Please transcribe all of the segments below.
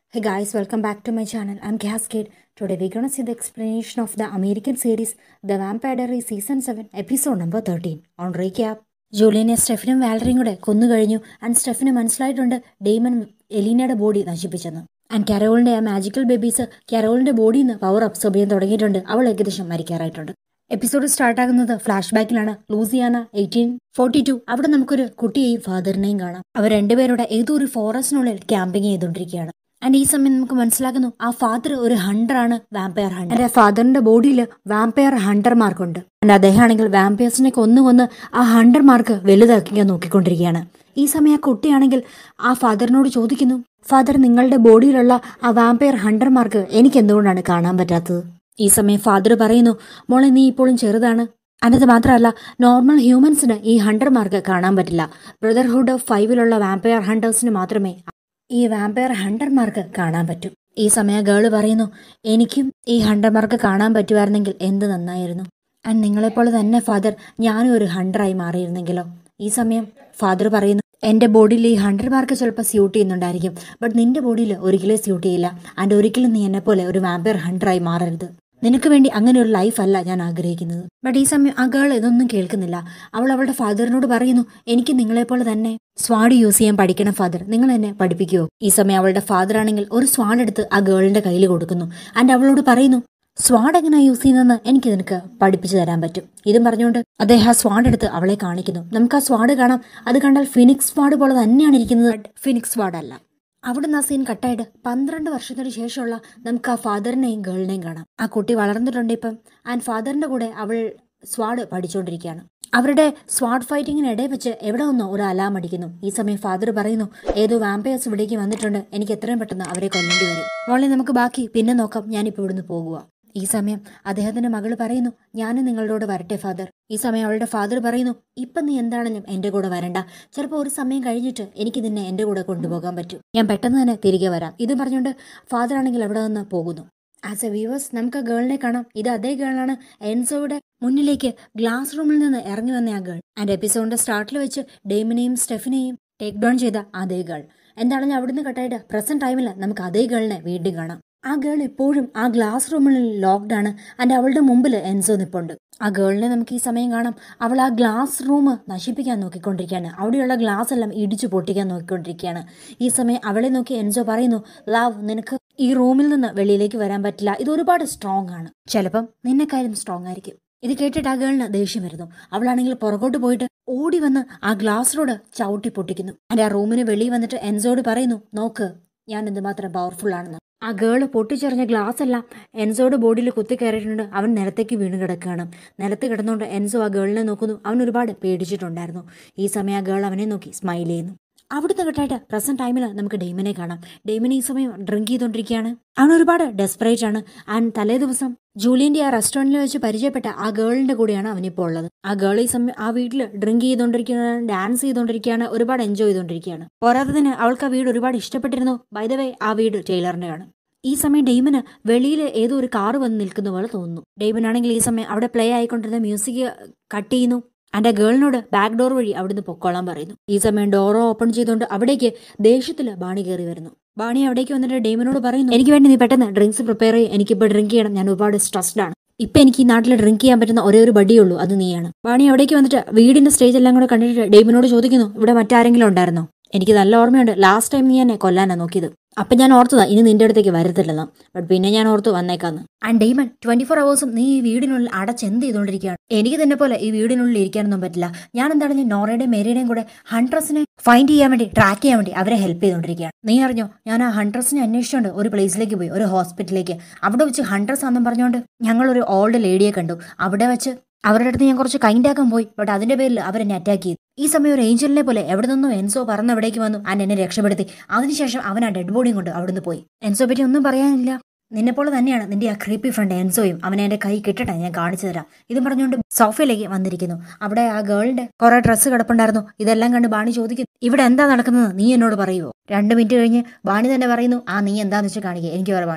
Hey guys, welcome back to my channel. I'm Cascade. Today we're gonna see the explanation of the American series The Vampire Diaries Season 7, Episode number 13. On recap, ജൂലിയനെ സ്റ്റെഫിനും വാലറിയും കൂടെ കൊന്നുകഴിഞ്ഞു. And സ്റ്റെഫിന് മനസ്സിലായിട്ടുണ്ട് Damon എലീനയുടെ body നശിപ്പിച്ചെന്ന്. And കാരോളിന്റെ ആ magical babies കാരോളിന്റെ ബോഡിയിൽ നിന്ന് power absorb ചെയ്യാൻ തുടങ്ങിയിട്ടുണ്ട്. അവൾ ഏകദേശം മരിക്കാറായിട്ടുണ്ട്. എപ്പിസോഡ് സ്റ്റാർട്ടാകുന്നത് ഫ്ലാഷ് ബാക്കിലാണ്. ലൂസിയാന 1842. അവിടെ നമുക്കൊരു കുട്ടിയെയും ഫാദറിനെയും കാണാം. അവർ രണ്ടുപേരുടെ ഏതോ ഒരു ഫോറസ്റ്റിനുള്ളിൽ ക്യാമ്പിങ് ചെയ്തുകൊണ്ടിരിക്കുകയാണ്. ആൻഡ് ഈ സമയം നമുക്ക് മനസ്സിലാക്കുന്നു ആ ഫാദർ ഒരു ഹണ്ടറാണ്, വാമ്പയർ ഹണ്ടർ. ആൻഡ് ആ ഫാദറിന്റെ ബോഡിയിൽ വാമ്പയർ ഹണ്ടർമാർക്കുണ്ട്. ആൻഡ് അദ്ദേഹമാണെങ്കിൽ വാമ്പയേഴ്സിനെ കൊന്നു ആ ഹണ്ടർമാർക്ക് വലുതാക്കിക്കാൻ നോക്കിക്കൊണ്ടിരിക്കുകയാണ്. ഈ സമയം ആ കുട്ടിയാണെങ്കിൽ ആ ഫാദറിനോട് ചോദിക്കുന്നു, ഫാദർ, നിങ്ങളുടെ ബോഡിയിലുള്ള ആ വാമ്പയർ ഹണ്ടർമാർക്ക് എനിക്ക് എന്തുകൊണ്ടാണ് കാണാൻ പറ്റാത്തത്? ഈ സമയം ഫാദർ പറയുന്നു, മോളെ, നീ ഇപ്പോഴും ചെറുതാണ്. അത് മാത്രമല്ല, നോർമൽ ഹ്യൂമൻസിന് ഈ ഹണ്ടർമാർക്ക് കാണാൻ പറ്റില്ല. ബ്രദർഹുഡ് ഓഫ് 5 വാമ്പയർ ഹണ്ടേഴ്സിന് മാത്രമേ ഈ വാമ്പയർ ഹണ്ടർമാർക്ക് കാണാൻ പറ്റും. ഈ സമയം ഗേള് പറയുന്നു, എനിക്കും ഈ ഹണ്ടർമാർക്ക് കാണാൻ പറ്റുമായിരുന്നെങ്കിൽ എന്ത് നന്നായിരുന്നു. ആൻഡ് നിങ്ങളെപ്പോലെ തന്നെ ഫാദർ, ഞാനും ഒരു ഹണ്ടറായി മാറിയിരുന്നെങ്കിലോ? ഈ സമയം ഫാദർ പറയുന്നു, എന്റെ ബോഡിയിൽ ഈ ഹണ്ടർമാർക്ക് ചിലപ്പോൾ സ്യൂട്ട് ചെയ്യുന്നുണ്ടായിരിക്കും, ബട്ട് നിന്റെ ബോഡിയിൽ ഒരിക്കലും സ്യൂട്ട് ചെയ്യില്ല. ആൻഡ് ഒരിക്കലും നീ എന്നെ പോലെ ഒരു വാമ്പയർ ഹണ്ടറായി മാറരുത്. നിനക്ക് വേണ്ടി അങ്ങനെ ഒരു ലൈഫ് അല്ല ഞാൻ ആഗ്രഹിക്കുന്നത്. ബട്ട് ഈ സമയം ആ ഗേൾ ഇതൊന്നും കേൾക്കുന്നില്ല. അവൾ അവളുടെ ഫാദറിനോട് പറയുന്നു, എനിക്ക് നിങ്ങളെപ്പോലെ തന്നെ സ്വാഡ് യൂസ് ചെയ്യാൻ പഠിക്കണം ഫാദർ, നിങ്ങൾ എന്നെ പഠിപ്പിക്കുമോ? ഈ സമയം അവളുടെ ഫാദർ ആണെങ്കിൽ ഒരു സ്വാഡ് എടുത്ത് ആ ഗേളിന്റെ കയ്യിൽ കൊടുക്കുന്നു. ആൻഡ് അവളോട് പറയുന്നു, സ്വാഡ് എങ്ങനെ യൂസ് ചെയ്യുന്നതെന്ന് എനിക്ക് നിനക്ക് പഠിപ്പിച്ചു തരാൻ പറ്റും. ഇതും പറഞ്ഞുകൊണ്ട് അദ്ദേഹം ആ സ്വാഡ് എടുത്ത് അവളെ കാണിക്കുന്നു. നമുക്ക് ആ സ്വാഡ് കാണാം. അത് കണ്ടാൽ ഫിനിക്സ് സ്വാഡ് പോലെ തന്നെയാണ് ഇരിക്കുന്നത്. ഫിനിക്സ് സ്വാഡ് അല്ല. അവിടുന്ന് ആ സീൻ കട്ടായിട്ട് 12 വർഷത്തിന് ശേഷമുള്ള നമുക്ക് ആ ഫാദറിനെയും ഗേളിനെയും കാണാം. ആ കുട്ടി വളർന്നിട്ടുണ്ട് ഇപ്പം. ആൻഡ് ഫാദറിന്റെ കൂടെ അവൾ സ്വാഡ് പഠിച്ചുകൊണ്ടിരിക്കുകയാണ്. അവരുടെ സ്വാഡ് ഫൈറ്റിങ്ങിനിടെ വെച്ച് എവിടെ നിന്നോ ഒരു അലാം അടിക്കുന്നു. ഈ സമയം ഫാദർ പറയുന്നു, ഏതോ വാമ്പയേഴ്സ് ഇവിടേക്ക് വന്നിട്ടുണ്ട്, എനിക്ക് എത്രയും പെട്ടെന്ന് അവരെ കൊല്ലേണ്ടി വരും. മോളെ, നമുക്ക് ബാക്കി പിന്നെ നോക്കാം, ഞാനിപ്പോൾ ഇവിടുന്ന് പോകുക. ഈ സമയം അദ്ദേഹത്തിന്റെ മകള് പറയുന്നു, ഞാനും നിങ്ങളോട് വരട്ടെ ഫാദർ. ഈ സമയം അവളുടെ ഫാദർ പറയുന്നു, ഇപ്പം നീ എന്താണെങ്കിലും എന്റെ കൂടെ വരണ്ട. ചിലപ്പോൾ ഒരു സമയം കഴിഞ്ഞിട്ട് എനിക്ക് നിന്നെ എന്റെ കൂടെ കൊണ്ടുപോകാൻ പറ്റും. ഞാൻ പെട്ടെന്ന് തന്നെ തിരികെ വരാം. ഇത് പറഞ്ഞുകൊണ്ട് ഫാദർ ആണെങ്കിൽ അവിടെ നിന്ന് പോകുന്നു. ആസ് എ വ്യൂവേഴ്സ് നമുക്ക് ആ ഗേളിനെ കാണാം. ഇത് അതേ ഗേളാണ് എൻസോയുടെ മുന്നിലേക്ക് ഗ്ലാസ് റൂമിൽ നിന്ന് ഇറങ്ങി വന്ന ആ ഗേൾ. ആൻഡ് എപ്പിസോഡിന്റെ സ്റ്റാർട്ടിൽ വെച്ച് ഡെയ്മനെയും സ്റ്റെഫിനെയും ടേക്ക് ഡൗൺ ചെയ്ത അതേ ഗേൾ. എന്താണെങ്കിലും അവിടുന്ന് കട്ടായിട്ട് പ്രസന്റ് ടൈമിൽ നമുക്ക് അതേ ഗേളിനെ വീണ്ടും കാണാം. ആ ഗേൾ ഇപ്പോഴും ആ ഗ്ലാസ് റൂമിൽ ലോക്ക്ഡ് ആണ്. ആൻഡ് അവളുടെ മുമ്പിൽ എൻസോ നിപ്പുണ്ട്. ആ ഗേളിനെ നമുക്ക് ഈ സമയം കാണാം. അവൾ ആ ഗ്ലാസ് റൂം നശിപ്പിക്കാൻ നോക്കിക്കൊണ്ടിരിക്കുകയാണ്. അവിടെയുള്ള ഗ്ലാസ് എല്ലാം ഇടിച്ചു പൊട്ടിക്കാൻ നോക്കിക്കൊണ്ടിരിക്കുകയാണ്. ഈ സമയം അവളെ നോക്കി എൻസോ പറയുന്നു, ലവ്, നിനക്ക് ഈ റൂമിൽ നിന്ന് വെളിയിലേക്ക് വരാൻ പറ്റില്ല. ഇത് ഒരുപാട് സ്ട്രോങ് ആണ്. ചിലപ്പം നിന്നെക്കാരും സ്ട്രോങ് ആയിരിക്കും. ഇത് കേട്ടിട്ട് ആ ഗേളിന് ദേഷ്യം വരുന്നു. അവളാണെങ്കിൽ പുറകോട്ട് പോയിട്ട് ഓടി വന്ന് ആ ഗ്ലാസിനോട് ചവിട്ടി പൊട്ടിക്കുന്നു. ആൻഡ് ആ റൂമിന് വെളിയിൽ വന്നിട്ട് എൻസോട് പറയുന്നു, നോക്ക് ഞാൻ എന്തുമാത്രം പവർഫുൾ ആണെന്ന്. ആ ഗേള് പൊട്ടിച്ചെറിഞ്ഞ ഗ്ലാസ് എല്ലാം എൻസോയുടെ ബോഡിയിൽ കുത്തിക്കയറിയിട്ടുണ്ട്. അവൻ നിലത്തേക്ക് വീണ് കിടക്കുകയാണ്. നിലത്ത് കിടന്നുകൊണ്ട് എൻസോ ആ ഗേളിനെ നോക്കുന്നു. അവൻ ഒരുപാട് പേടിച്ചിട്ടുണ്ടായിരുന്നു. ഈ സമയം ആ ഗേൾ അവനെ നോക്കി സ്മൈൽ ചെയ്യുന്നു. അവിടുത്തെ കെട്ടായിട്ട് പ്രസന്റ് ടൈമിൽ നമുക്ക് ഡെയ്മനെ കാണാം. ഡെയ്മൻ ഈ സമയം ഡ്രിങ്ക് ചെയ്തുകൊണ്ടിരിക്കുകയാണ്. അവൻ ഒരുപാട് ഡെസ്പറേറ്റ് ആണ്. ആൻഡ് തലേ ദിവസം ജൂലിയന്റെ ആ റെസ്റ്റോറന്റിൽ വെച്ച് പരിചയപ്പെട്ട ആ ഗേളിന്റെ കൂടെയാണ് അവനിപ്പോൾ ഉള്ളത്. ആ ഗേൾ ഈ സമയം ആ വീട്ടിൽ ഡ്രിങ്ക് ചെയ്തുകൊണ്ടിരിക്കുകയാണ്, ഡാൻസ് ചെയ്തുകൊണ്ടിരിക്കുകയാണ്, ഒരുപാട് എൻജോയ് ചെയ്തുകൊണ്ടിരിക്കുകയാണ്. പോരാത്തതിന് അവൾക്ക് ആ വീട് ഒരുപാട് ഇഷ്ടപ്പെട്ടിരുന്നു. ബൈ ദ വേ, ആ വീട് ടൈലറിന്റെയാണ്. ഈ സമയം ഡെയ്മന് വെളിയിൽ ഏതോ ഒരു കാറ് വന്ന് നിൽക്കുന്ന പോലെ തോന്നുന്നു. ഡെയ്മൻ ആണെങ്കിൽ ഈ സമയം അവിടെ പ്ലേ ആയിക്കൊണ്ടിരുന്ന മ്യൂസിക് കട്ട് ചെയ്യുന്നു. ആൻഡ് ആ ഗേളിനോട് ബാക്ക് ഡോർ വഴി അവിടുന്ന് പൊക്കോളാൻ പറയുന്നു. ഈ സമയം ഡോറോ ഓപ്പൺ ചെയ്തുകൊണ്ട് അവിടേക്ക് ദേഷ്യത്തില് ബാണി കയറി വരുന്നു. ബാണി അവിടേക്ക് വന്നിട്ട് ഡെയ്മനോട് പറയുന്നു, എനിക്ക് വേണ്ടി നീ പെട്ടെന്ന് ഡ്രിങ്ക്സ് പ്രിപ്പയർ ചെയ്യും, എനിക്കിപ്പോൾ ഡ്രിങ്ക് ചെയ്യണം, ഞാൻ ഒരുപാട് സ്ട്രെസ്ഡ് ആണ്. ഇപ്പൊ എനിക്ക് ഈ നാട്ടിൽ ഡ്രിങ്ക് ചെയ്യാൻ പറ്റുന്ന ഒരേ ഒരു ബഡിയേ ഉള്ളൂ, അത് നീയാണ്. ബാണി അവിടേക്ക് വന്നിട്ട് വീടിന്റെ സ്റ്റേജ് എല്ലാം കൂടെ കണ്ടിട്ട് ഡെയ്മനോട് ചോദിക്കുന്നു, ഇവിടെ മറ്റാരെങ്കിലും ഉണ്ടായിരുന്നോ? എനിക്ക് നല്ല ഓർമ്മയുണ്ട്, ലാസ്റ്റ് ടൈം നീ എന്നെ കൊല്ലാനാ നോക്കിയത്. അപ്പൊ ഞാൻ ഓർത്തതാ ഇനി നിന്റെ അടുത്തേക്ക് വരത്തില്ലെന്ന്. ബട്ട് പിന്നെ ഞാൻ ഓർത്തു വന്നേക്കാന്ന്. ആൻഡ് ഡെയ്മൻ, 24 hours നീ ഈ വീടിനുള്ളിൽ അടച്ചെന്ത് ചെയ്തുകൊണ്ടിരിക്കുകയാണ്? എനിക്ക് തന്നെ പോലെ ഈ വീടിനുള്ളിൽ ഇരിക്കാനൊന്നും പറ്റില്ല. ഞാൻ എന്താണെങ്കിലും നോറയുടെയും മേരിയുടെയും കൂടെ ഹൺട്രസിനെ ഫൈൻഡ് ചെയ്യാൻ വേണ്ടി, ട്രാക്ക് ചെയ്യാൻ വേണ്ടി അവരെ ഹെൽപ്പ് ചെയ്തുകൊണ്ടിരിക്കുകയാണ്. നീ അറിഞ്ഞോ, ഞാൻ ആ ഹൺട്രസിനെ അന്വേഷിച്ചുകൊണ്ട് ഒരു പ്ലേസിലേക്ക് പോയി, ഒരു ഹോസ്പിറ്റലിലേക്ക്. അവിടെ വെച്ച് ഹൺട്രസ് ആണെന്നും പറഞ്ഞുകൊണ്ട് ഞങ്ങളൊരു ഓൾഡ് ലേഡിയെ കണ്ടു. അവിടെ വെച്ച് അവരുടെ അടുത്ത് ഞാൻ കുറച്ച് കൈൻഡ് ആക്കാൻ പോയി. ബട്ട് അതിന്റെ പേരിൽ അവരെന്നെ അറ്റാക്ക് ചെയ്തു. ഈ സമയം ഒരു ഏഞ്ചലിനെ പോലെ എവിടെ നിന്നും എൻസോ പറന്ന് എവിടേക്ക് വന്നു. ആൻഡ് എന്നെ രക്ഷപ്പെടുത്തി. അതിനുശേഷം അവൻ ആ ഡെഡ് ബോഡിയും കൊണ്ട് അവിടുന്ന് പോയി. എൻസോ പറ്റി ഒന്നും പറയാനില്ല. നിന്നെപ്പോലെ തന്നെയാണ് നിന്റെ ആ ക്രീപ്പി ഫ്രണ്ട് എൻസോയും. അവനെ എന്റെ കൈ കിട്ടട്ടെ, ഞാൻ കാണിച്ചു തരാം. ഇതും പറഞ്ഞുകൊണ്ട് സോഫയിലേക്ക് വന്നിരിക്കുന്നു. അവിടെ ആ ഗേളിന്റെ കുറെ ഡ്രസ്സ് കിടപ്പുണ്ടായിരുന്നു. ഇതെല്ലാം കണ്ട് ബാണി ചോദിക്കും, ഇവിടെ എന്താ നടക്കുന്നത്, നീ എന്നോട് പറയുമോ? 2 മിനിറ്റ് കഴിഞ്ഞ് ബാണി തന്നെ പറയുന്നു, നീ എന്താന്ന് വെച്ചാൽ കാണിക്കുക, എനിക്ക് വേറെ പണിയുണ്ട്.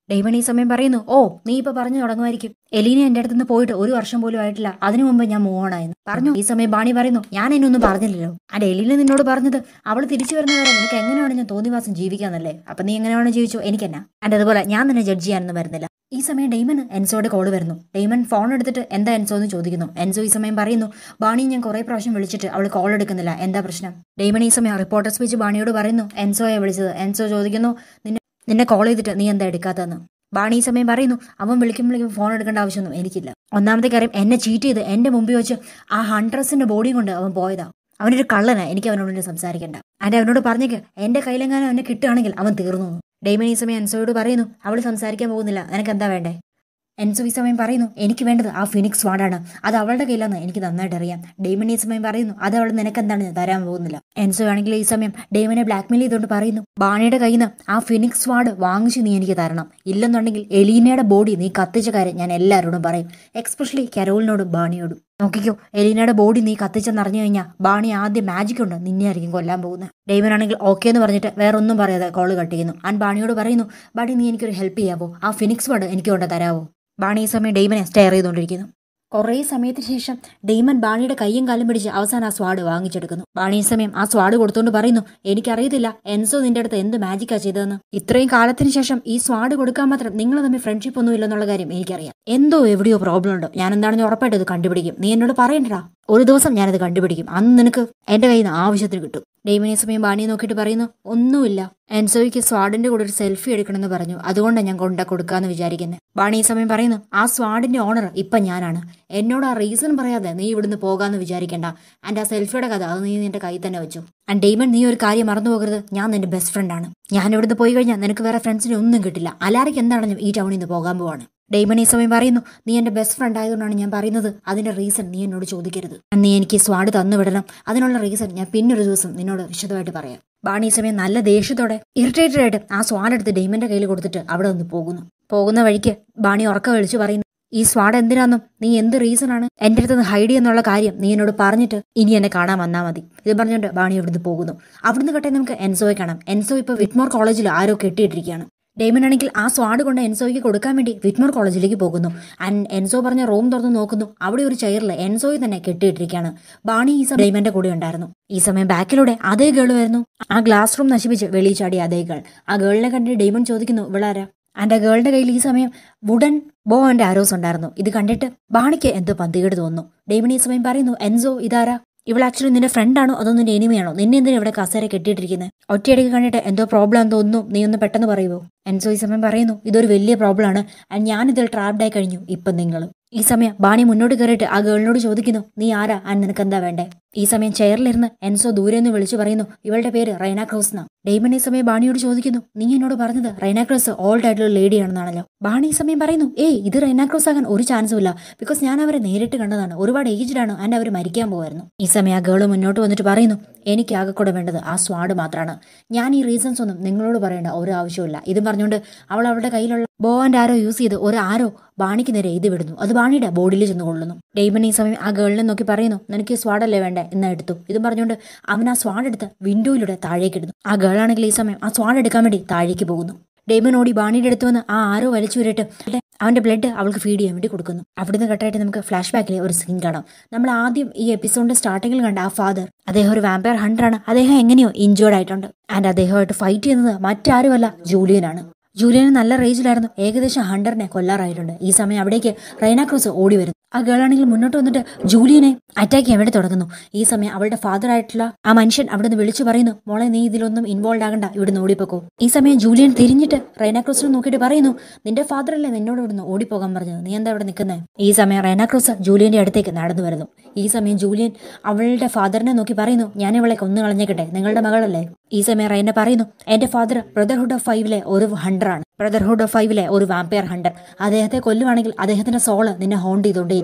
ഡേമൺ ഈ സമയം പറയുന്നു, ഓ നീ ഇപ്പൊ പറഞ്ഞു തുടങ്ങുമായിരിക്കും, എലീന എന്റെ അടുത്ത് നിന്ന് പോയിട്ട് 1 വർഷം പോലും ആയിട്ടില്ല, അതിനു മുമ്പ് ഞാൻ മൂവ് ഓൺ ആയെന്ന് പറഞ്ഞു. ഈ സമയം ബാണി പറയുന്നു, ഞാൻ എന്നൊന്നും പറഞ്ഞില്ലല്ലോ, അല്ല എലീന നിന്നോട് പറഞ്ഞത് അവൾ തിരിച്ചു വരുന്ന വരെ നിനക്ക് എങ്ങനെയാണ് ഞാൻ തോന്നിവാസം ജീവിക്കാന്നല്ലേ, അപ്പൊ നീ എങ്ങനെയാണ് ജീവിച്ചു, എനിക്കെന്നാ, ആൻഡ് അതുപോലെ ഞാൻ നിന്നെ ജഡ്ജ് ചെയ്യാനൊന്നും വരുന്നില്ല. ഈ സമയം ഡെയ്മന് എൻസോയുടെ കോള് വരുന്നു. ഡെയ്മൻ ഫോൺ എടുത്തിട്ട് എന്താ എൻസോ എന്ന് ചോദിക്കുന്നു. എൻസോ ഈ സമയം പറയുന്നു, ബാണി ഞാൻ കുറെ പ്രാവശ്യം വിളിച്ചിട്ട് അവൾ കോൾ എടുക്കുന്നില്ല, എന്താ പ്രശ്നം. ഡെയ്മൻ ഈ സമയം റിപ്പോർട്ടർ സ്പീച്ച് ബാണിയോട് പറയുന്നു, എൻസോയെ വിളിച്ചത്. എൻസോ ചോദിക്കുന്നു, നിന്നെ കോൾ ചെയ്തിട്ട് നീ എന്താ എടുക്കാത്തതെന്ന്. ബാണി ഈ സമയം പറയുന്നു, അവൻ വിളിക്കുമ്പോഴേക്കും ഫോൺ എടുക്കേണ്ട ആവശ്യമൊന്നും എനിക്കില്ല. ഒന്നാമത്തെ കാര്യം, എന്നെ ചീറ്റ് ചെയ്ത് എന്റെ മുമ്പിൽ വെച്ച് ആ ഹൺട്രസിന്റെ ബോഡി കൊണ്ട് അവൻ പോയതാ. അവനൊരു കള്ളനാ, എനിക്ക് അവനോട് സംസാരിക്കണ്ട. അവനോട് പറഞ്ഞേക്ക് എന്റെ കയ്യിലെങ്ങാനും അവനെ കിട്ടുകയാണെങ്കിൽ അവൻ തീർന്നു. ഡെയ്മൻ ഈ സമയം എൻസോയോട് പറയുന്നു, അവൾ സംസാരിക്കാൻ പോകുന്നില്ല, നിനക്ക് എന്താ വേണ്ടേ. എൻസോ ഈ സമയം പറയുന്നു, എനിക്ക് വേണ്ടത് ആ ഫിനിക്സ് സ്വാഡാണ്, അത് അവളുടെ കയ്യിലാന്ന് എനിക്ക് നന്നായിട്ട് അറിയാം. ഡെയ്മൻ ഈ സമയം പറയുന്നു, അത് അവൾ നിനക്ക് എന്താണ് തരാൻ പോകുന്നില്ല. എൻസോ ആണെങ്കിൽ ഈ സമയം ഡെയ്മനെ ബ്ലാക്ക്മെയിൽ ചെയ്തുകൊണ്ട് പറയുന്നു, ബാണിയുടെ കയ്യിൽ നിന്ന് ആ ഫിനിക്സ് സ്വാഡ് വാങ്ങിച്ച് നീ എനിക്ക് തരണം, ഇല്ലെന്നുണ്ടെങ്കിൽ എലീനയുടെ ബോഡി നീ കത്തിച്ച കാര്യം ഞാൻ എല്ലാവരോടും പറയും, എക്സ്പെഷ്യലി കരോളിനോടും ബാണിയോടും. നോക്കിക്കോ, എലീനയുടെ ബോഡി നീ കത്തിച്ചെന്നറിഞ്ഞു കഴിഞ്ഞാൽ ബാണി ആദ്യം മാജിക് ഉണ്ട് നിന്നെ ആയിരിക്കും കൊല്ലാൻ പോകുന്നത്. ഡെയ്മൻ ആണെങ്കിൽ ഓക്കെ എന്ന് പറഞ്ഞിട്ട് വേറെ ഒന്നും പറയാതെ കോള് കട്ട് ചെയ്യുന്നു. ആൻഡ് ബാണിയോട് പറയുന്നു, ബാണി നീ എനിക്കൊരു ഹെൽപ്പ് ചെയ്യാവോ, ആ ഫിനിക്സ് സ്വാഡ് എനിക്ക് കൊണ്ട് തരാവോ. ബാണി ഈ സമയം ഡെയ്മനെ സ്റ്റെയർ ചെയ്തുകൊണ്ടിരിക്കുന്നു. കുറേ സമയത്തിന് ശേഷം ഡെയ്മൻ ബാണിയുടെ കയ്യും കാലും പിടിച്ച് അവസാനം ആ സ്വാഡ് വാങ്ങിച്ചെടുക്കുന്നു. ബാണി ഈ സമയം ആ സ്വാഡ് കൊടുത്തുകൊണ്ട് പറയുന്നു, എനിക്കറിയത്തില്ല എൻസോ നിന്റെ അടുത്ത് എന്ത് മാജിക്കാ ചെയ്തതെന്ന്. ഇത്രയും കാലത്തിന് ശേഷം ഈ സ്വാഡ് കൊടുക്കാൻ മാത്രം നിങ്ങൾ തമ്മിൽ ഫ്രണ്ട്ഷിപ്പ് ഒന്നും ഇല്ലെന്നുള്ള കാര്യം എനിക്കറിയാം. എന്തോ എവിടെയോ പ്രോബ്ലം ഉണ്ട്, ഞാൻ എന്താണെന്ന് ഉറപ്പായിട്ട് ഇത് കണ്ടുപിടിക്കും. നീ എന്നോട് പറയണ്ടടാ, ഒരു ദിവസം ഞാനത് കണ്ടുപിടിക്കും, അന്ന് നിനക്ക് എന്റെ കയ്യിൽ നിന്ന് ആവശ്യത്തിന് കിട്ടും. ഡെയ്മൻ ഈ സമയം ബാണിയെ നോക്കിയിട്ട് പറയുന്നു, ഒന്നുമില്ല, എൻസോയ്ക്ക് സ്വാഡിന്റെ കൂടെ ഒരു സെൽഫി എടുക്കണമെന്ന് പറഞ്ഞു, അതുകൊണ്ടാണ് ഞാൻ കൊടുക്കാന്ന് വിചാരിക്കുന്നത്. ബാണി ഈ സമയം പറയുന്നു, ആ സ്വാഡിന്റെ ഓണർ ഇപ്പൊ ഞാനാണ്, എന്നോട് ആ റീസൺ പറയാതെ നീ ഇവിടുന്ന് പോകാന്ന് വിചാരിക്കണ്ട. ആൻഡ് ആ സെൽഫിയുടെ കഥ അത് നീ നിന്റെ കയ്യിൽ തന്നെ വെച്ചു. ആൻഡ് ഡെയ്മൻ നീ ഒരു കാര്യം മറന്നു പോകരുത്, ഞാൻ നിന്റെ ബെസ്റ്റ് ഫ്രണ്ടാണ്. ഞാൻ ഇവിടുന്ന് പോയി കഴിഞ്ഞാൽ നിനക്ക് വേറെ ഫ്രണ്ട്സിനെ ഒന്നും കിട്ടില്ല. അലാരയ്ക്ക് എന്താണെന്നും ഈ ടൗണിൽ നിന്ന് പോകാൻ പോവാണ്. ഡെയ്മൻ ഈ സമയം പറയുന്നു, നീ എന്റെ ബെസ്റ്റ് ഫ്രണ്ട് ആയതുകൊണ്ടാണ് ഞാൻ പറയുന്നത്, അതിന്റെ റീസൺ നീ എന്നോട് ചോദിക്കരുത്. നീ എനിക്ക് സ്വാഡ് തന്നു വിടണം, അതിനുള്ള റീസൺ ഞാൻ പിന്നൊരു ദിവസം നിന്നോട് വിശദമായിട്ട് പറയാം. ബാണി ഈ സമയം നല്ല ദേഷ്യത്തോടെ ഇറിറ്റേറ്റഡ് ആയിട്ട് ആ സ്വാഡ് എടുത്ത് ഡെയ്മന്റെ കയ്യിൽ കൊടുത്തിട്ട് അവിടെ നിന്ന് പോകുന്ന വഴിക്ക് ബാണി ഉറക്കം വിളിച്ചു പറയുന്നു, ഈ സ്വാഡ് എന്തിനാന്നും നീ എന്ത് റീസൺ ആണ് എന്റെ അടുത്ത് നിന്ന് ഹൈഡ് എന്നുള്ള കാര്യം നീ എന്നോട് പറഞ്ഞിട്ട് ഇനി എന്നെ കാണാൻ വന്നാൽ മതി. ഇത് പറഞ്ഞുകൊണ്ട് ബാണി അവിടുന്ന് പോകുന്നു. അവിടുന്ന് കട്ടെ നമുക്ക് എൻസോയെ കാണാം. എൻസോ ഇപ്പൊ വിറ്റ്മോർ കോളേജിൽ ആരോ കെട്ടിയിട്ടിരിക്കുകയാണ്. ഡെയ്മൻ ആണെങ്കിൽ ആ സ്വാഡ് കൊണ്ട് എൻസോയ്ക്ക് കൊടുക്കാൻ വേണ്ടി വിറ്റ്മോർ കോളേജിലേക്ക് പോകുന്നു. ആൻഡ് എൻസോ പറഞ്ഞ റൂം തുറന്ന് നോക്കുന്നു, അവിടെ ഒരു ചെയറിൽ എൻസോയെ തന്നെ കെട്ടിയിട്ടിരിക്കുകയാണ്. ബാണി ഈ സമയം ഡെയ്മന്റെ കൂടെ ഉണ്ടായിരുന്നു. ഈ സമയം ബാക്കിലൂടെ അതേ ഗേൾ വരുന്നു. ആ ഗ്ലാസ് റൂം നശിപ്പിച്ച് വെളിയിൽ ചാടിയ അതേ ഗേൾ. ആ ഗേളിനെ കണ്ടിട്ട് ഡെയ്മൻ ചോദിക്കുന്നു, ഇവളാരാ. ആൻഡ് ആ ഗേളിന്റെ കയ്യിൽ ഈ സമയം വുഡൻ ബോ ആൻഡ് ആരോസ് ഉണ്ടായിരുന്നു. ഇത് കണ്ടിട്ട് ബാണിക്ക് എന്തോ പന്തികേട് തോന്നുന്നു. ഡെയ്മൻ ഈ സമയം പറയുന്നു, എൻസോ ഇതാരാ, ഇവൾ ആക്ച്വലി നിന്റെ ഫ്രണ്ടാണോ അതോ നിന്റെ എനിമിയാണോ, നിന്നെ എന്തിനാ ഇവിടെ കസേര കെട്ടിയിട്ടിരിക്കുന്നത്, ഒറ്റയടിക്ക് കണ്ടിട്ട് എന്തോ പ്രോബ്ലം എന്ന് തോന്നുന്നു, നീ ഒന്ന് പെട്ടെന്ന് പറയുമോ. എൻസോ ഈ സമയം പറയുന്നു, ഇതൊരു വലിയ പ്രോബ്ലം ആണ് ആൻഡ് ഞാനിതിൽ ട്രാപ്ഡ് ആയി കഴിഞ്ഞു, ഇപ്പം നിങ്ങളും. ഈ സമയം ബാണി മുന്നോട്ട് കയറിയിട്ട് ആ ഗേളിനോട് ചോദിക്കുന്നു, നീ ആരാ ആൻഡ് നിനക്ക് എന്താ വേണ്ടേ. ഈ സമയം ചെയറിലിരുന്ന് എൻസോ ദൂരെ നിന്ന് വിളിച്ചു പറയുന്നു, ഇവളുടെ പേര് റൈന ക്രോസ് എന്നാ. ഡെയ്മൻ ഈ സമയം ബാണിയോട് ചോദിക്കുന്നു, നീ എന്നോട് പറഞ്ഞത് റൈന ക്രോസ് ഓൾഡ് ആയിട്ടുള്ള ലേഡി ആണെന്നാണല്ലോ. ബാണി ഈ സമയം പറയുന്നു, ഇത് റൈന ക്രോസ് ആകാൻ ഒരു ചാൻസും ഇല്ല, ബിക്കോസ് ഞാൻ അവരെ നേരിട്ട് കണ്ടതാണ്, ഒരുപാട് ഏജ്ഡ് ആണ് ആൻഡ് അവർ മരിക്കാൻ പോകുമായിരുന്നു. ഈ സമയം ആ ഗേള് മുന്നോട്ട് വന്നിട്ട് പറയുന്നു, എനിക്ക് ആകെ കൂടെ വേണ്ടത് ആ സ്വാഡ് മാത്രമാണ്, ഞാൻ ഈ റീസൺസ് ഒന്നും നിങ്ങളോട് പറയേണ്ട ഒരു ആവശ്യമില്ല. ഇതും പറഞ്ഞുകൊണ്ട് അവൾ അവളുടെ കയ്യിലുള്ള ബോ ആൻഡ് ആരോ യൂസ് ചെയ്ത് ഒരു ആരോ ബാണിക്ക് നേരെ എഴുതി വിടുന്നു. അത് ബാണിയുടെ ബോഡിയിൽ ചെന്ന് കൊള്ളുന്നു. ഡെയ്മൻ ഈ സമയം ആ ഗേളിനെ നോക്കി പറയുന്നു, നിനക്ക് സ്വാഡല്ലേ വേണ്ടേ, എന്നാ എടുത്തു. ഇതും പറഞ്ഞുകൊണ്ട് അവൻ ആ സ്വാഡ് എടുത്ത് വിൻഡോയിലൂടെ താഴേക്ക് ഇടുന്നു. ആ ഗേളാണെങ്കിൽ ഈ സമയം ആ സ്വാഡ് എടുക്കാൻ വേണ്ടി താഴേക്ക് പോകുന്നു. ഡെയ്മൻ ഓടി ബാണിയുടെ അടുത്ത് വന്ന് ആ ആരോ വലിച്ചു വരിട്ട് അവന്റെ ബ്ലഡ് അവൾക്ക് ഫീഡ് ചെയ്യാൻ വേണ്ടി കൊടുക്കുന്നു. അവിടുന്ന് കട്ടായിട്ട് നമുക്ക് ഫ്ലാഷ് ബാക്കിലെ ഒരു സീൻ കാണാം. നമ്മൾ ആദ്യം ഈ എപ്പിസോഡിന്റെ സ്റ്റാർട്ടിങ്ങിൽ കണ്ട ആ ഫാദർ, അദ്ദേഹം ഒരു വാമ്പയർ ഹണ്ടറാണ്. അദ്ദേഹം എങ്ങനെയോ ഇഞ്ചേർഡ് ആയിട്ടുണ്ട്. ആൻഡ് അദ്ദേഹമായിട്ട് ഫൈറ്റ് ചെയ്യുന്നത് മറ്റാരുമല്ല, ജൂലിയനാണ്. ജൂലിയന് നല്ല റേഞ്ചിലായിരുന്നു, ഏകദേശം ഹണ്ടറിനെ കൊല്ലാറായിട്ടുണ്ട്. ഈ സമയം അവിടേക്ക് റൈന ക്രോസ് ഓടി വരുന്നു. ആ ഗേളാണെങ്കിൽ മുന്നോട്ട് വന്നിട്ട് ജൂലിയനെ അറ്റാക്ക് ചെയ്യാൻ വേണ്ടി തുടങ്ങുന്നു. ഈ സമയം അവളുടെ ഫാദർ ആയിട്ടുള്ള ആ മനുഷ്യൻ അവിടെ നിന്ന് വിളിച്ചു പറയുന്നു, മോളെ നീ ഇതിലൊന്നും ഇൻവോൾവ് ആകണ്ട, ഇവിടുന്ന് ഓടിപ്പോക്കോ. ഈ സമയം ജൂലിയൻ തിരിഞ്ഞിട്ട് റൈന ക്രോസിനെ നോക്കിയിട്ട് പറയുന്നു, നിന്റെ ഫാദർ അല്ലേ നിന്നോട് ഇവിടുന്ന് ഓടിപ്പോകാൻ പറഞ്ഞത്, നീ എന്താ ഇവിടെ നിൽക്കുന്നത്. ഈ സമയം റൈന ക്രോസ് ജൂലിയന്റെ അടുത്തേക്ക് നടന്നു വരുന്നു. ഈ സമയം ജൂലിയൻ അവളുടെ ഫാദറിനെ നോക്കി പറയുന്നു, ഞാൻ ഇവളെ കൊന്നു കളഞ്ഞേക്കട്ടെ, നിങ്ങളുടെ മകളല്ലേ. ഈ സമയം റൈന പറയുന്നു, എന്റെ ഫാദർ ബ്രദർഹുഡ് ഓഫ് 5 ഒരു ഹണ്ടറാണ്, ബ്രദർഹുഡ് ഓഫ് 5 ഒരു വാമ്പയർ ഹണ്ടർ. അദ്ദേഹത്തെ കൊല്ലുവാണെങ്കിൽ അദ്ദേഹത്തിന്റെ സോള് നിന്നെ ഹോണ്ട് ചെയ്തുകൊണ്ടേയിരിക്കും.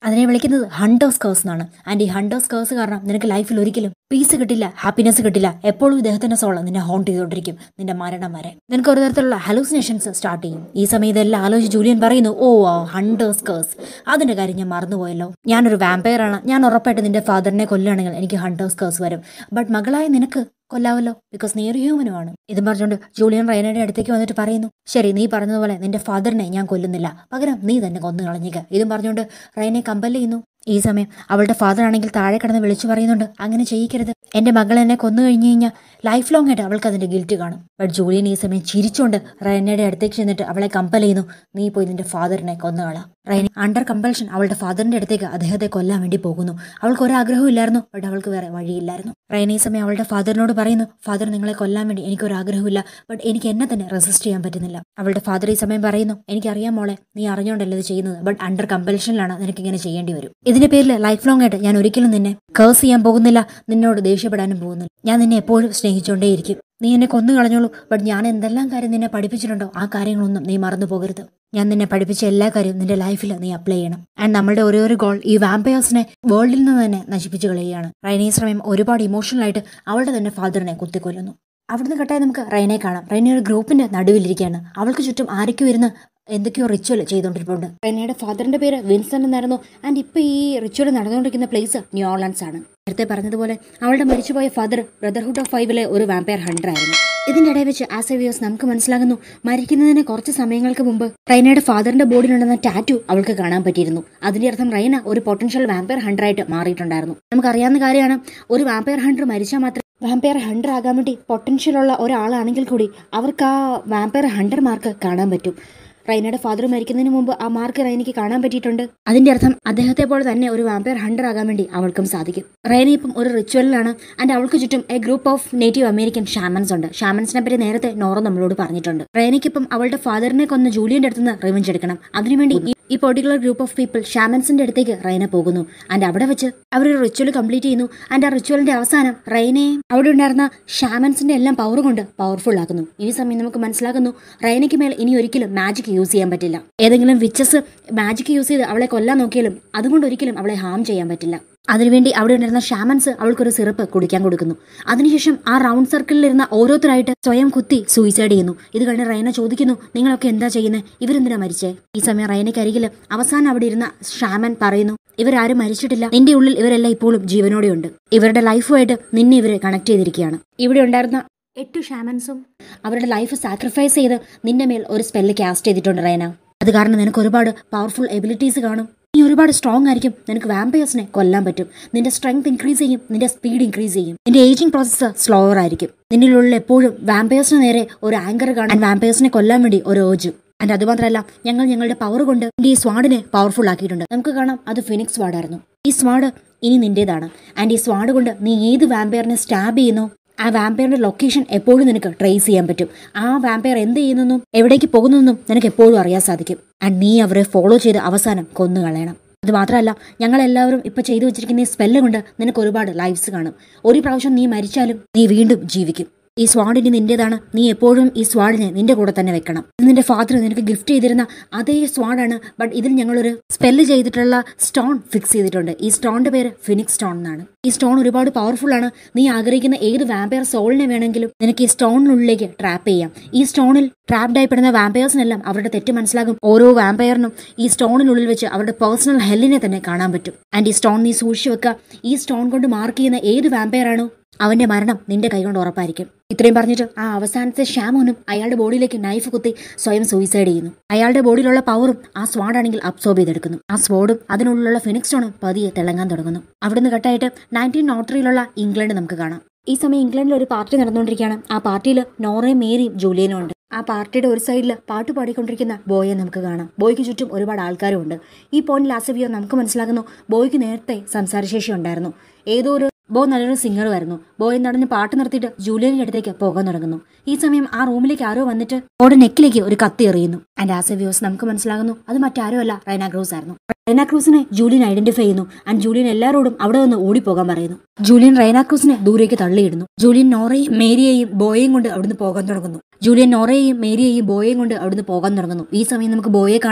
അതിനെ വിളിക്കുന്നത് ഹണ്ടേഴ്സ് കേഴ്സ് എന്നാണ്. ആൻഡ് ഈ ഹണ്ടേഴ്സ് കേഴ്സ് കാരണം നിനക്ക് ലൈഫിൽ ഒരിക്കലും പീസ് കിട്ടില്ല, ഹാപ്പിനെസ് കിട്ടില്ല. എപ്പോഴും ഇദ്ദേഹത്തിന്റെ സോള് നിന്നെ ഹോണ്ട് ചെയ്തുകൊണ്ടിരിക്കും, നിന്റെ മരണം വരെ. നിനക്ക് ഒരു തരത്തിലുള്ള ഹലൂസിനേഷൻസ് സ്റ്റാർട്ട് ചെയ്യും. ഈ സമയം ഇതെല്ലാം ആലോചിച്ച് ജൂലിയൻ പറയുന്നു, ഓ ഹണ്ടേഴ്സ് കേഴ്സ്, അതിന്റെ കാര്യം ഞാൻ മറന്നുപോയല്ലോ. ഞാനൊരു വാമ്പയർ ആണ്. ഞാൻ ഉറപ്പായിട്ട് നിന്റെ ഫാദറിനെ കൊല്ലുകയാണെങ്കിൽ എനിക്ക് ഹണ്ടേഴ്സ് കേഴ്സ് വരും. ബട്ട് മകളായ നിനക്ക് കൊല്ലാവല്ലോ, ബിക്കോസ് നീ ഒരു ഹ്യൂമനുമാണ്. ഇതും പറഞ്ഞുകൊണ്ട് ജൂലിയൻ റൈനയുടെ അടുത്തേക്ക് വന്നിട്ട് പറയുന്നു, ശരി, നീ പറഞ്ഞതുപോലെ നിന്റെ ഫാദറിനെ ഞാൻ കൊല്ലുന്നില്ല, പകരം നീ തന്നെ കൊന്നു കളഞ്ഞേക്ക്. ഇതും പറഞ്ഞുകൊണ്ട് റൈനെ കമ്പൽ ചെയ്യുന്നു. ഈ സമയം അവളുടെ ഫാദർ ആണെങ്കിൽ താഴെ കിടന്ന് വിളിച്ചു പറയുന്നുണ്ട്, അങ്ങനെ ചെയ്യിക്കരുത്, എന്റെ മകൾ എന്നെ കൊന്നു കഴിഞ്ഞു കഴിഞ്ഞാൽ ലൈഫ് ലോങ് ആയിട്ട് അവൾക്ക് അതിന്റെ ഗിൽറ്റ് കാണും. ബട്ട് ജൂലിയൻ ഈ സമയം ചിരിച്ചുകൊണ്ട് റൈനയുടെ അടുത്തേക്ക് ചെന്നിട്ട് അവളെ കമ്പൽ ചെയ്യുന്നു, നീ പോയി നിന്റെ ഫാദറിനെ കൊന്നുകളാം. റൈന അണ്ടർ കമ്പൽഷൻ അവളുടെ ഫാദറിന്റെ അടുത്തേക്ക് അദ്ദേഹത്തെ കൊല്ലാൻ വേണ്ടി പോകുന്നു. അവൾക്ക് ഒരാഗ്രഹവും ഇല്ലായിരുന്നു, ബട്ട് അവൾക്ക് വേറെ വഴിയില്ലായിരുന്നു. റൈന ഈ സമയം അവളുടെ ഫാദറിനോട് പറയുന്നു, ഫാദർ, നിങ്ങളെ കൊല്ലാൻ വേണ്ടി എനിക്കൊരാഗ്രഹമില്ല, ബട്ട് എനിക്ക് എന്നെ തന്നെ റെസിസ്റ്റ് ചെയ്യാൻ പറ്റുന്നില്ല. അവളുടെ ഫാദർ ഈ സമയം പറയുന്നു, എനിക്കറിയാം മോളെ, നീ അറിഞ്ഞോണ്ടല്ലോ ഇത് ചെയ്യുന്നത്, ബട്ട് അണ്ടർ കമ്പൽഷനിലാണ് നിനക്ക് ഇങ്ങനെ ചെയ്യേണ്ടി വരും. ഇതിന്റെ പേരിൽ ലൈഫ് ലോങ് ആയിട്ട് ഞാൻ ഒരിക്കലും നിന്നെ കേഴ്സ് ചെയ്യാൻ പോകുന്നില്ല, നിന്നോട് ദേഷ്യപ്പെടാനും പോകുന്നില്ല. ഞാൻ നിന്നെ എപ്പോഴും സ്നേഹിച്ചുകൊണ്ടേയിരിക്കും. നീ എന്നെ കൊന്നു കളഞ്ഞോളൂ, ബട്ട് ഞാൻ എന്തെല്ലാം കാര്യം നിന്നെ പഠിപ്പിച്ചിട്ടുണ്ടോ ആ കാര്യങ്ങളൊന്നും നീ മറന്നു പോകരുത്. ഞാൻ നിന്നെ പഠിപ്പിച്ച എല്ലാ കാര്യവും നിന്റെ ലൈഫിൽ നീ അപ്ലൈ ചെയ്യണം. ആൻഡ് നമ്മുടെ ഒരു ഗോൾ ഈ വാമ്പയേഴ്സിനെ വേൾഡിൽ നിന്ന് തന്നെ നശിപ്പിച്ചു കളയുകയാണ്. റൈന ഈ സമയം ഒരുപാട് ഇമോഷണൽ ആയിട്ട് അവളുടെ തന്നെ ഫാദറിനെ കുത്തിക്കൊല്ലുന്നു. അവിടുന്ന് കട്ടായി നമുക്ക് റൈനയെ കാണാം. റൈന ഒരു ഗ്രൂപ്പിന്റെ നടുവിലിരിക്കുകയാണ്. അവൾക്ക് ചുറ്റും ആരൊക്കെ വരുന്ന എന്തൊക്കെയോ റിച്വൽ ചെയ്തുകൊണ്ടിരിപ്പുണ്ട്. റൈനയുടെ ഫാദറിന്റെ പേര് വിൻസൺ എന്നായിരുന്നു. ആൻഡ് ഇപ്പൊ ഈ റിച്വൽ നടന്നുകൊണ്ടിരിക്കുന്ന പ്ലേസ് ന്യൂ ഓർലൻസ് ആണ്. നേരത്തെ പറഞ്ഞതുപോലെ അവളുടെ മരിച്ചുപോയ ഫാദർ ബ്രദർഹുഡ് ഓഫ് ഫൈവിലെ ഒരു വാമ്പയർ ഹണ്ടർ ആയിരുന്നു. ഇതിന്റെ ഇടയിൽ വെച്ച് ആസ് എ വ്യൂവേഴ്സ് നമുക്ക് മനസ്സിലാകുന്നു, മരിക്കുന്നതിന് കുറച്ച് സമയങ്ങൾക്ക് മുമ്പ് റൈനയുടെ ഫാദറിന്റെ ബോഡിയിലുണ്ടെന്ന ടാറ്റു അവൾക്ക് കാണാൻ പറ്റിയിരുന്നു. അതിന്റെ അർത്ഥം റൈന ഒരു പൊട്ടൻഷ്യൽ വാമ്പയർ ഹണ്ടർ ആയിട്ട് മാറിയിട്ടുണ്ടായിരുന്നു. നമുക്കറിയാവുന്ന കാര്യമാണ്, ഒരു വാമ്പയർ ഹണ്ടർ മരിച്ചാൽ മാത്രം വാമ്പയർ ഹണ്ടർ ആകാൻ വേണ്ടി പൊട്ടൻഷ്യൽ ഉള്ള ഒരാളാണെങ്കിൽ കൂടി അവർക്ക് ആ വാമ്പയർ ഹണ്ടർ മാർക്ക് കാണാൻ പറ്റും. റൈനയുടെ ഫാദർ മരിക്കുന്നതിന് മുമ്പ് ആ മാർക്ക് റൈനയ്ക്ക് കാണാൻ പറ്റിയിട്ടുണ്ട്. അതിന്റെ അർത്ഥം അദ്ദേഹത്തെ പോലെ തന്നെ ഒരു വാമ്പയർ ഹണ്ടർ ആകാൻ വേണ്ടി അവൾക്കും സാധിക്കും. റൈന ഇപ്പം ഒരു റിച്വലിലാണ്. ആൻഡ് അവൾക്ക് ചുറ്റും a group of native American shamans ഉണ്ട്. ഷാമൻസിനെ പറ്റി നേരത്തെ നോറ നമ്മളോട് പറഞ്ഞിട്ടുണ്ട്. റൈനയ്ക്കിപ്പം അവളുടെ ഫാദറിനെ കൊന്ന ജൂലിയന്റെ അടുത്തുനിന്ന് റിവെഞ്ച് എടുക്കണം. അതിനുവേണ്ടി ഈ പെർട്ടിക്കുലർ ഗ്രൂപ്പ് ഓഫ് പീപ്പിൾ ഷാമൻസിന്റെ അടുത്തേക്ക് റൈന പോകുന്നു. ആൻഡ് അവിടെ വെച്ച് അവരൊരു റിച്വൽ കംപ്ലീറ്റ് ചെയ്യുന്നു. ആൻഡ് ആ റിച്വലിന്റെ അവസാനം റൈനയെ അവിടെ ഉണ്ടായിരുന്ന ഷാമൻസിന്റെ എല്ലാം പവർ കൊണ്ട് പവർഫുൾ ആക്കുന്നു. ഈ സമയം നമുക്ക് മനസ്സിലാക്കുന്നു, റൈനയ്ക്ക് മേൽ ഇനി ഒരിക്കലും മാജിക് യൂസ് ചെയ്യാൻ പറ്റില്ല. ഏതെങ്കിലും വിച്ചസ് മാജിക് യൂസ് ചെയ്ത് അവളെ കൊല്ലാൻ നോക്കിയാലും അതുകൊണ്ട് ഒരിക്കലും അവളെ ഹാം ചെയ്യാൻ പറ്റില്ല. അതിനുവേണ്ടി അവിടെ ഉണ്ടായിരുന്ന ഷാമൻസ് അവൾക്കൊരു സിറപ്പ് കുടിക്കാൻ കൊടുക്കുന്നു. അതിനുശേഷം ആ റൗണ്ട് സർക്കിളിലിരുന്ന ഓരോരുത്തരായിട്ട് സ്വയം കുത്തി സൂയിസൈഡ് ചെയ്യുന്നു. ഇത് കഴിഞ്ഞ് റൈന ചോദിക്കുന്നു, നിങ്ങളൊക്കെ എന്താ ചെയ്യുന്നത്, ഇവരെന്തിനാ മരിച്ചേ? ഈ സമയം റൈനയ്ക്ക് അരികിൽ അവസാനം അവിടെ ഇരുന്ന ഷാമൻ പറയുന്നു, ഇവരാരും മരിച്ചിട്ടില്ല, നിന്റെ ഉള്ളിൽ ഇവരെല്ലാം ഇപ്പോഴും ജീവനോടെയുണ്ട്. ഇവരുടെ ലൈഫുമായിട്ട് നിന്നെ ഇവരെ കണക്ട് ചെയ്തിരിക്കുകയാണ്. ഇവിടെ ഉണ്ടായിരുന്ന 8 ഷാമൻസും അവരുടെ ലൈഫ് സാക്രിഫൈസ് ചെയ്ത് നിന്റെ മേൽ ഒരു സ്പെല്ല് കാസ്റ്റ് ചെയ്തിട്ടുണ്ട് റൈന. അത് കാരണം നിനക്ക് ഒരുപാട് പവർഫുൾ എബിലിറ്റീസ് കാണും. നീ ഒരുപാട് സ്ട്രോങ് ആയിരിക്കും. നിനക്ക് വാമ്പയേഴ്സിനെ കൊല്ലാൻ പറ്റും. നിന്റെ സ്ട്രെങ്ത് ഇൻക്രീസ് ചെയ്യും, നിന്റെ സ്പീഡ് ഇൻക്രീസ് ചെയ്യും. നിന്റെ ഏജിംഗ് പ്രോസസ്സ് സ്ലോവർ ആയിരിക്കും. നിന്റെ ഉള്ളിൽ എപ്പോഴും വാമ്പയേഴ്സിന് നേരെ ഒരു ആങ്കർ കാണാൻ, വാമ്പയേഴ്സിനെ കൊല്ലാൻ വേണ്ടി ഒരു ഏർജ്. ആൻഡ് അതുമാത്രമല്ല, ഞങ്ങളുടെ പവർ കൊണ്ട് ഈ സ്വാഡിനെ പവർഫുൾ ആക്കിയിട്ടുണ്ട്. നമുക്ക് കാണാം, അത് ഫിനിക്സ് സ്വാഡായിരുന്നു. ഈ സ്വാഡ് ഇനി നിന്റേതാണ്. ആൻഡ് ഈ സ്വാഡ് കൊണ്ട് നീ ഏത് വാമ്പയറിനെ സ്റ്റാബ് ചെയ്യുന്നോ ആ വാമ്പയറിന്റെ ലൊക്കേഷൻ എപ്പോഴും നിനക്ക് ട്രേസ് ചെയ്യാൻ പറ്റും. ആ വാമ്പയർ എന്ത് ചെയ്യുന്നെന്നും എവിടേക്ക് പോകുന്നെന്നും നിനക്ക് എപ്പോഴും അറിയാൻ സാധിക്കും. ആൻഡ് നീ അവരെ ഫോളോ ചെയ്ത് അവസാനം കൊന്നു കളയണം. അത് മാത്രമല്ല, ഞങ്ങളെല്ലാവരും ഇപ്പൊ ചെയ്തു വെച്ചിരിക്കുന്ന ഈ സ്പെല്ല് കൊണ്ട് നിനക്ക് ഒരുപാട് ലൈഫ്സ് കാണും. ഒരു പ്രാവശ്യം നീ മരിച്ചാലും നീ വീണ്ടും ജീവിക്കും. ഈ സ്വാഡിന് നിന്റേതാണ്. നീ എപ്പോഴും ഈ സ്വാഡിനെ നിന്റെ കൂടെ തന്നെ വെക്കണം. ഇത് നിന്റെ ഫാദർ നിനക്ക് ഗിഫ്റ്റ് ചെയ്തിരുന്ന അതേ സ്വാഡാണ്. ബട്ട് ഇതിൽ ഞങ്ങളൊരു സ്പെല്ല് ചെയ്തിട്ടുള്ള സ്റ്റോൺ ഫിക്സ് ചെയ്തിട്ടുണ്ട്. ഈ സ്റ്റോണിന്റെ പേര് ഫിനിക്സ് സ്റ്റോൺ എന്നാണ്. ഈ സ്റ്റോൺ ഒരുപാട് പവർഫുൾ ആണ്. നീ ആഗ്രഹിക്കുന്ന ഏത് വാമ്പയർ സോളിനെ വേണമെങ്കിലും നിനക്ക് ഈ സ്റ്റോണിനുള്ളിലേക്ക് ട്രാപ്പ് ചെയ്യാം. ഈ സ്റ്റോണിൽ ട്രാപ്ഡ് ആയിപ്പെടുന്ന വാമ്പയേഴ്സിനെല്ലാം അവരുടെ തെറ്റ് മനസ്സിലാകും. ഓരോ വാമ്പയറിനും ഈ സ്റ്റോണിനുള്ളിൽ വെച്ച് അവരുടെ പേഴ്സണൽ ഹെല്ലിനെ തന്നെ കാണാൻ പറ്റും. ആൻഡ് ഈ സ്റ്റോൺ നീ സൂക്ഷിച്ചു വെക്കുക. ഈ സ്റ്റോൺ കൊണ്ട് മാർക്ക് ചെയ്യുന്ന ഏത് വാമ്പയറാണോ അവന്റെ മരണം നിന്റെ കൈകൊണ്ട് ഉറപ്പായിരിക്കും. ഇത്രയും പറഞ്ഞിട്ട് ആ അവസാനത്തെ ഷാമോനും അയാളുടെ ബോഡിയിലേക്ക് നൈഫ് കുത്തി സ്വയം സൂയിസൈഡ് ചെയ്യുന്നു. അയാളുടെ ബോഡിയിലുള്ള പവറും ആ സ്വാഡാണെങ്കിൽ അബ്സോർബ് ചെയ്തെടുക്കുന്നു. ആ സ്വാഡും അതിനുള്ളിലുള്ള ഫിനിക്സ് സ്റ്റോണും പതിയെ തിളങ്ങാൻ തുടങ്ങുന്നു. അവിടുന്ന് കട്ടായിട്ട് 1903 ഇംഗ്ലണ്ട് നമുക്ക് കാണാം. ഈ സമയം ഇംഗ്ലണ്ടിൽ ഒരു പാർട്ടി നടന്നുകൊണ്ടിരിക്കുകയാണ്. ആ പാർട്ടിയിൽ നോറയും മേരിയും ജൂലിയനും ഉണ്ട്. ആ പാർട്ടിയുടെ ഒരു സൈഡിൽ പാട്ട് പാടിക്കൊണ്ടിരിക്കുന്ന ബോയെ നമുക്ക് കാണാം. ബോയ്ക്ക് ചുറ്റും ഒരുപാട് ആൾക്കാരും ഉണ്ട്. ഈ പോയിന്റ് ലാസ്റ്റ് വ്യൂ നമുക്ക് മനസ്സിലാക്കുന്നു, ബോയ്ക്ക് നേരത്തെ സംസാരശേഷി ഉണ്ടായിരുന്നു. ഏതോ ഒരു ബോ നല്ലൊരു സിംഗറുമായിരുന്നു. ബോയ് നടന്ന് പാട്ട് നിർത്തിയിട്ട് ജൂലിയന്റെ അടുത്തേക്ക് പോകാൻ തുടങ്ങുന്നു. ഈ സമയം ആ റൂമിലേക്ക് ആരോ വന്നിട്ട് ബോയുടെ നെക്കിലേക്ക് ഒരു കത്തി എറിയുന്നു. ആൻഡ് ആസ് എ വ്യൂസ് നമുക്ക് മനസ്സിലാകുന്നു, അത് മറ്റാരോ അല്ല, റൈന ക്രൂസ് ആയിരുന്നു. റൈന ക്രൂസിനെ ജൂലിയൻ ഐഡന്റിഫൈ ചെയ്യുന്നു. ആൻഡ് ജൂലിയൻ എല്ലാവരോടും അവിടെ നിന്ന് ഓടിപ്പോകാൻ പറയുന്നു. ജൂലിയൻ റൈന ക്രൂസിനെ ദൂരേക്ക് തള്ളിയിടുന്നു. ജൂലിയൻ നോറയും മേരിയെയും ബോയെയും കൊണ്ട് അവിടുന്ന് പോകാൻ തുടങ്ങുന്നു. ജൂലിയൻ നോറയെയും മേരിയെയും ബോയെയും കൊണ്ട് അവിടുന്ന് പോകാൻ തുടങ്ങുന്നു. ഈ സമയം നമുക്ക് ബോയെ കാണാൻ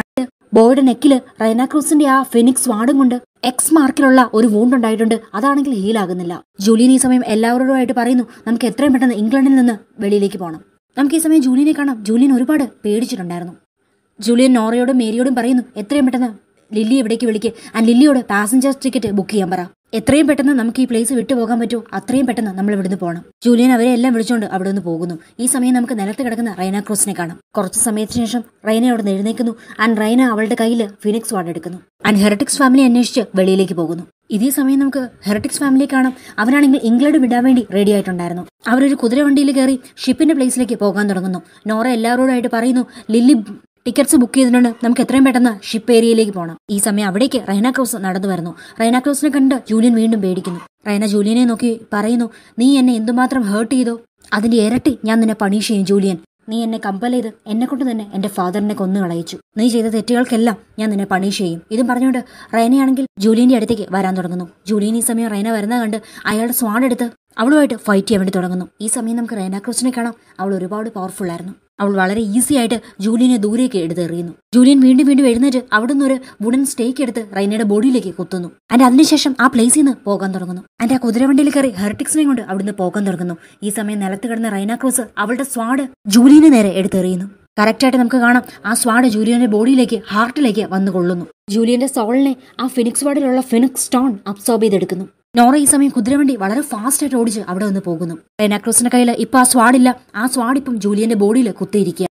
ബോയുടെ നെക്കില് റൈനാക്രൂസിന്റെ ആ ഫെനിക്സ് സ്വാഡും കൊണ്ട് എക്സ് മാർക്കിലുള്ള ഒരു വൂണ്ട് ഉണ്ടായിട്ടുണ്ട്. അതാണെങ്കിൽ ഹീലാകുന്നില്ല. ജൂലിയൻ ഈ സമയം എല്ലാവരോടുമായിട്ട് പറയുന്നു, നമുക്ക് എത്രയും പെട്ടെന്ന് ഇംഗ്ലണ്ടിൽ നിന്ന് വെളിയിലേക്ക് പോകണം. നമുക്ക് ഈ സമയം ജൂലിയനെ കാണാം. ജൂലിയൻ ഒരുപാട് പേടിച്ചിട്ടുണ്ടായിരുന്നു. ജൂലിയൻ നോറയോടും മേരിയോടും പറയുന്നു, എത്രയും പെട്ടെന്ന് ലില്ലി എവിടേക്ക് വിളിക്ക്, ആൻഡ് ലില്ലിയോട് പാസഞ്ചേഴ്സ് ടിക്കറ്റ് ബുക്ക് ചെയ്യാൻ പറ. എത്രയും പെട്ടെന്ന് നമുക്ക് ഈ പ്ലേസ് വിട്ടു പോകാൻ പറ്റുമോ അത്രയും പെട്ടെന്ന് നമ്മൾ ഇവിടുന്ന് പോകണം. ജൂലിയൻ അവരെ എല്ലാം വിളിച്ചുകൊണ്ട് അവിടെ നിന്ന് പോകുന്നു. ഈ സമയം നമുക്ക് നിലത്ത് കിടക്കുന്ന റൈനാക്രോസിനെ കാണാം. കുറച്ച് സമയത്തിന് ശേഷം റൈന അവിടെ നിന്ന് എഴുന്നേൽക്കുന്നു. ആൻഡ് റൈന അവളുടെ കയ്യിൽ ഫിനിക്സ് വാർഡ് എടുക്കുന്നു. ആൻഡ് ഹെററ്റിക്സ് ഫാമിലി അന്വേഷിച്ച് വെളിയിലേക്ക് പോകുന്നു. ഇതേ സമയം നമുക്ക് ഹെററ്റിക്സ് ഫാമിലിയെ കാണാം. അവരാണെങ്കിൽ ഇംഗ്ലണ്ട് വിടാൻ വേണ്ടി റെഡി ആയിട്ടുണ്ടായിരുന്നു. അവരൊരു കുതിരവണ്ടിയിൽ കയറി ഷിപ്പിന്റെ പ്ലേസിലേക്ക് പോകാൻ തുടങ്ങുന്നു. നോറ എല്ലാവരോടായിട്ട് പറയുന്നു, ലില്ലി ടിക്കറ്റ്സ് ബുക്ക് ചെയ്തിട്ടുണ്ട്, നമുക്ക് എത്രയും പെട്ടെന്ന് ഷിപ്പ് ഏരിയയിലേക്ക് പോകണം. ഈ സമയം അവിടേക്ക് റൈനാക്രോസ് നടന്നു വരുന്നു. റൈനാക്രോസിനെ കണ്ട് ജൂലിയൻ വീണ്ടും പേടിക്കുന്നു. റൈന ജൂലിയനെ നോക്കി പറയുന്നു, നീ എന്നെ എന്തുമാത്രം ഹേർട്ട് ചെയ്തോ അതിന്റെ ഇരട്ടി ഞാൻ നിന്നെ പണിഷ് ചെയ്യും ജൂലിയൻ. നീ എന്നെ കമ്പൽ ചെയ്ത് എന്നെ കൊണ്ട് തന്നെ എന്റെ ഫാദറിനെ കൊന്നു കളയിച്ചു. നീ ചെയ്ത തെറ്റുകൾക്കെല്ലാം ഞാൻ നിന്നെ പണിഷ് ചെയ്യും. ഇതും പറഞ്ഞുകൊണ്ട് റൈനയാണെങ്കിൽ ജൂലിയന്റെ അടുത്തേക്ക് വരാൻ തുടങ്ങുന്നു. ജൂലിയൻ ഈ സമയം റൈന വരുന്ന കണ്ട് അയാളുടെ സ്വാഡ് എടുത്ത് അവളുമായിട്ട് ഫൈറ്റ് ചെയ്യാൻ വേണ്ടി തുടങ്ങുന്നു. ഈ സമയം നമുക്ക് റൈനാക്രോസിനെ കാണാം. അവൾ ഒരുപാട് പവർഫുൾ ആയിരുന്നു. അവൾ വളരെ ഈസി ആയിട്ട് ജൂലിയനെ ദൂരേക്ക് എടുത്തെറിയുന്നു. ജൂലിയൻ വീണ്ടും വീണ്ടും എഴുന്നേറ്റ് അവിടുന്ന് ഒരു വുഡൻ സ്റ്റേക്ക് എടുത്ത് റൈനയുടെ ബോഡിയിലേക്ക് കുത്തുന്നു. ആൻഡ് അതിനുശേഷം ആ പ്ലേസിൽ നിന്ന് പോകാൻ തുടങ്ങുന്നു. ആൻഡ് ആ കുതിരവണ്ടിയിൽ കയറി ഹെററ്റിക്സിനെ കൊണ്ട് അവിടുന്ന് പോകാൻ തുടങ്ങുന്നു. ഈ സമയം നിലത്ത് കിടന്ന റൈനാക്രോസ് അവളുടെ സ്വാഡ് ജൂലിയനെ നേരെ എടുത്തെറിയുന്നു. കറക്റ്റായിട്ട് നമുക്ക് കാണാം ആ സ്വാഡ് ജൂലിയന്റെ ബോഡിയിലേക്ക് ഹാർട്ടിലേക്ക് വന്നു കൊള്ളുന്നു. ജൂലിയന്റെ സോളിനെ ആ ഫിനിക്സ് വാർഡിലുള്ള ഫിനിക്സ് സ്റ്റോൺ അബ്സോർബ് ചെയ്തെടുക്കുന്നു. നോറ ഈ സമയം കുതിരവണ്ടി വളരെ ഫാസ്റ്റ് ആയിട്ട് ഓടിച്ച് അവിടെ നിന്ന് പോകുന്നു. റൈനാക്രോസിന്റെ കയ്യിൽ ഇപ്പൊ ആ സ്വാഡില്ല. ആ സ്വാഡ് ഇപ്പം ജൂലിയന്റെ ബോഡിയിൽ കുത്തിയിരിക്കുക.